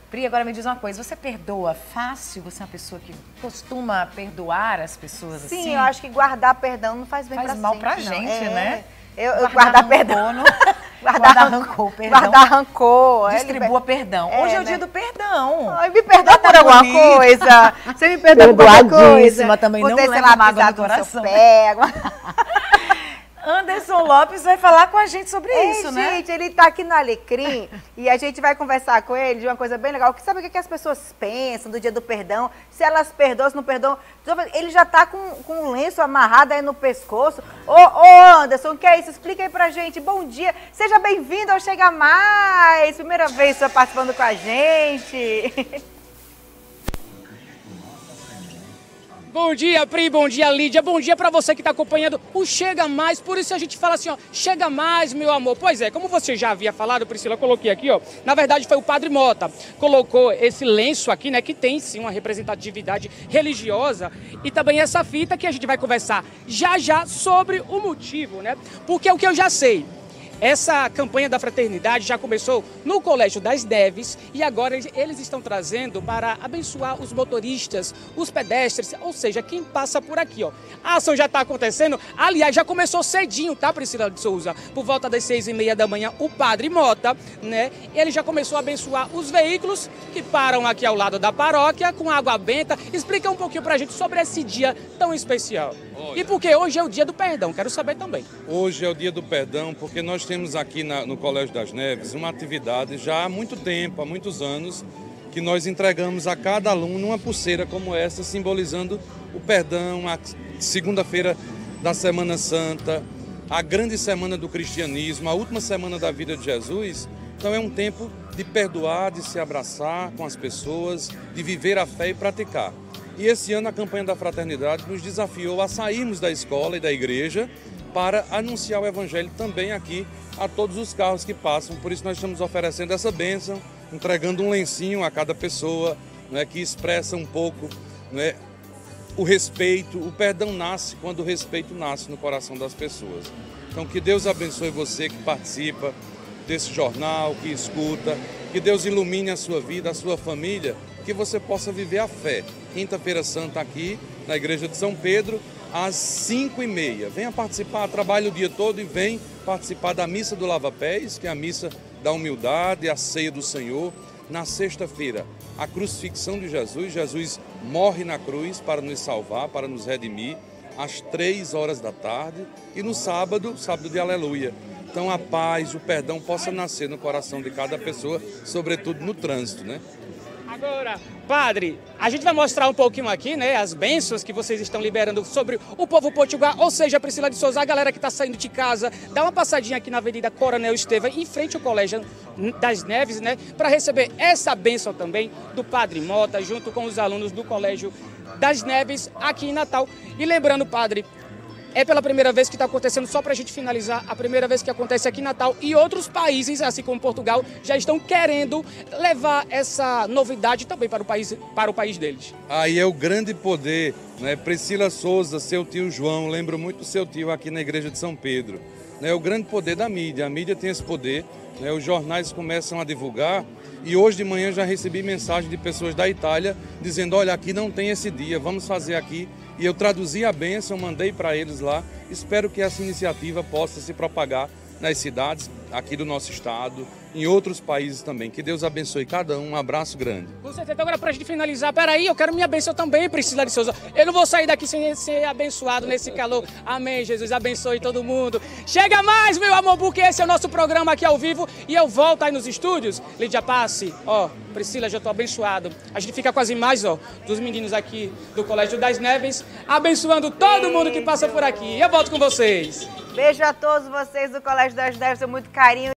Pri, agora me diz uma coisa, você perdoa fácil? Você é uma pessoa que costuma perdoar as pessoas assim? Sim, eu acho que guardar perdão não faz bem pra gente. Faz mal pra gente, né? Eu guardar perdão. Guardar rancor, perdão. Guardar rancor. Distribua perdão. Hoje é o dia do perdão. Ai, me perdoa por alguma coisa. Você me perdoa por alguma coisa. Também não leva leva mágoa no coração. Anderson Lopes vai falar com a gente sobre isso, né? Gente, ele tá aqui no Alecrim e a gente vai conversar com ele de uma coisa bem legal. Sabe o que as pessoas pensam do dia do perdão? Se elas perdoam, se não perdoam. Ele já tá com um lenço amarrado aí no pescoço. Ô Anderson, o que é isso? Explica aí pra gente. Bom dia, seja bem-vindo ao Chega Mais. Primeira vez que você tá participando com a gente. Bom dia, Pri, bom dia, Lídia, bom dia para você que está acompanhando o Chega Mais, por isso a gente fala assim, ó, chega mais, meu amor. Pois é, como você já havia falado, Priscila, eu coloquei aqui, ó, na verdade foi o Padre Mota, colocou esse lenço aqui, né, que tem sim uma representatividade religiosa e também essa fita que a gente vai conversar já sobre o motivo, né, porque é o que eu já sei. Essa campanha da fraternidade já começou no Colégio das Neves e agora eles estão trazendo para abençoar os motoristas, os pedestres, ou seja, quem passa por aqui, ó. A ação já está acontecendo, aliás, já começou cedinho, tá, Priscila de Souza? Por volta das 6h30 da manhã, o Padre Mota, né, ele já começou a abençoar os veículos que param aqui ao lado da paróquia com água benta. Explica um pouquinho pra gente sobre esse dia tão especial. Olha. E porque hoje é o dia do perdão, quero saber também. Hoje é o dia do perdão porque nós temos aqui no Colégio das Neves uma atividade já há muito tempo, há muitos anos, que nós entregamos a cada aluno uma pulseira como essa, simbolizando o perdão, a segunda-feira da Semana Santa, a grande semana do cristianismo, a última semana da vida de Jesus. Então é um tempo de perdoar, de se abraçar com as pessoas, de viver a fé e praticar. E esse ano a campanha da fraternidade nos desafiou a sairmos da escola e da igreja para anunciar o evangelho também aqui a todos os carros que passam. Por isso nós estamos oferecendo essa bênção, entregando um lencinho a cada pessoa, né, que expressa um pouco, né, o respeito. O perdão nasce quando o respeito nasce no coração das pessoas. Então que Deus abençoe você que participa desse jornal, que escuta, que Deus ilumine a sua vida, a sua família, que você possa viver a fé. Quinta-feira Santa aqui na Igreja de São Pedro, às 5h30. Venha participar, trabalha o dia todo e vem participar da Missa do Lava Pés, que é a missa da humildade, a ceia do Senhor. Na sexta-feira, a crucifixão de Jesus. Jesus morre na cruz para nos salvar, para nos redimir, às 3h da tarde. E no sábado de Aleluia. Então a paz, o perdão possa nascer no coração de cada pessoa, sobretudo no trânsito, né? Agora, Padre, a gente vai mostrar um pouquinho aqui, né, as bênçãos que vocês estão liberando sobre o povo potiguar, ou seja, Priscila de Souza, a galera que está saindo de casa, dá uma passadinha aqui na Avenida Coronel Estevam, em frente ao Colégio das Neves, né, para receber essa bênção também do Padre Mota, junto com os alunos do Colégio das Neves aqui em Natal. E lembrando, Padre, é pela primeira vez que está acontecendo, só para a gente finalizar, a primeira vez que acontece aqui em Natal, e outros países, assim como Portugal, já estão querendo levar essa novidade também para o país deles. Aí é o grande poder, né? Priscila Souza, seu tio João, lembro muito do seu tio aqui na Igreja de São Pedro. É o grande poder da mídia, a mídia tem esse poder, né? Os jornais começam a divulgar, e hoje de manhã já recebi mensagem de pessoas da Itália dizendo, olha, aqui não tem esse dia, vamos fazer aqui. E eu traduzi a bênção, mandei para eles lá. Espero que essa iniciativa possa se propagar nas cidades aqui do nosso estado, em outros países também. Que Deus abençoe cada um. Um abraço grande. Com certeza. Agora, para a gente finalizar, peraí, eu quero minha bênção também, Priscila de Souza. Eu não vou sair daqui sem ser abençoado nesse calor. Amém, Jesus. Abençoe todo mundo. Chega mais, meu amor, porque esse é o nosso programa aqui ao vivo. E eu volto aí nos estúdios. Lídia Passe, ó, Priscila, já estou abençoado. A gente fica com as imagens, ó, dos meninos aqui do Colégio das Neves, abençoando todo mundo que passa por aqui. Eu volto com vocês. Beijo a todos vocês do Colégio das Neves, com muito carinho.